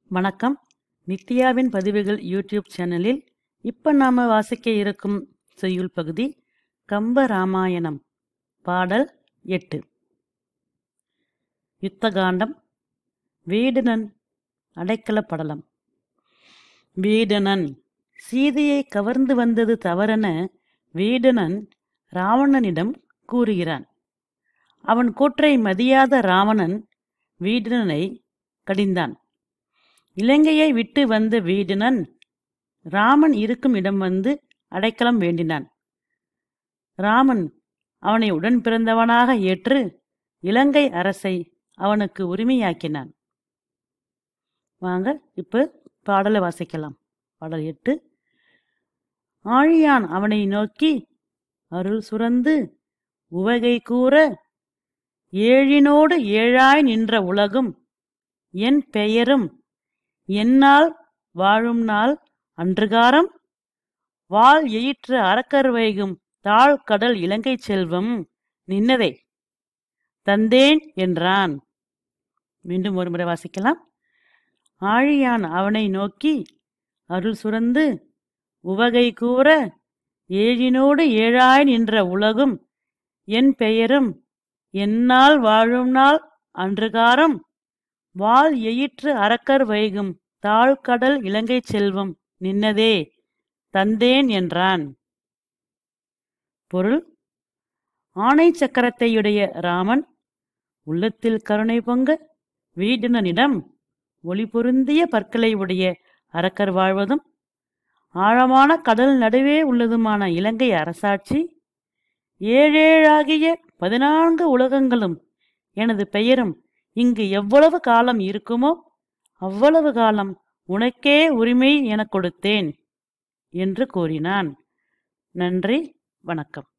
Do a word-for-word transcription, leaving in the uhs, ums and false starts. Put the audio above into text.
வணக்கம். நித்யாவின் பதிவுகள் யூடியூப் சேனலில் இப்போ நாம் வாசிக்க இருக்கும் செய்யுள் பகுதி கம்ப ராமாயணம், பாடல் எட்டு. யுத்தகாண்டம். வீடணன் அடைக்கல படலம். வீடணன் சீதையை கவர்ந்து வந்தது தவறென வீடணன் ராவணனிடம் கூறுகிறான். அவன் கூற்றை மதியாத ராவணன் வீடணனை கடிந்தான். இலங்கையை விட்டு வந்த வீடணன் ராமன் இருக்கும் இடம் வந்து அடைக்கலம் வேண்டினான். ராமன் அவனை உடன் பிறந்தவனாக ஏற்று இலங்கை அரசை அவனுக்கு உரிமையாக்கினான். வாங்க இப்ப பாடலை வாசிக்கலாம். பாடல் எட்டு. ஆழியான் அவனை நோக்கி அருள் சுரந்து உவகை கூற ஏழினோடு ஏழாய் நின்ற உலகும் என் பெயரும் என்னால் வாழும் நாள் அன்றுகாரம் வாள் எயிற்று அரக்கர் வைகும் தாழ் கடல் இலங்கை செல்வம் நின்னதை தந்தேன் என்றான். மீண்டும் ஒரு முறை வாசிக்கலாம். ஆழியான் அவனை நோக்கி அருள் சுரந்து உவகை கூற ஏழினோடு ஏழாய் நின்ற உலகும் என் பெயரும் என்னால் வாழும் நாள் அன்றுகாரம் வாள் எயிற்று அரக்கர் வைகும் தாழ்கடல் இலங்கை செல்வம் நின்னதே தந்தேன் என்றான். பொருள்: ஆணை சக்கரத்தையுடைய ராமன் உள்ளத்தில் கருணை பொங்க வீடணனிடம் ஒளி பொருந்திய பற்களை உடைய அரக்கர் வாழ்வதும் ஆழமான கடல் நடுவே உள்ளதுமான இலங்கை அரசாட்சி, ஏழேழாகிய பதினான்கு உலகங்களும் எனது பெயரும் இங்கு எவ்வளவு காலம் இருக்குமோ அவ்வளவு காலம் உனக்கே உரிமை எனக் கொடுத்தேன் என்று கூறினான். நன்றி, வணக்கம்.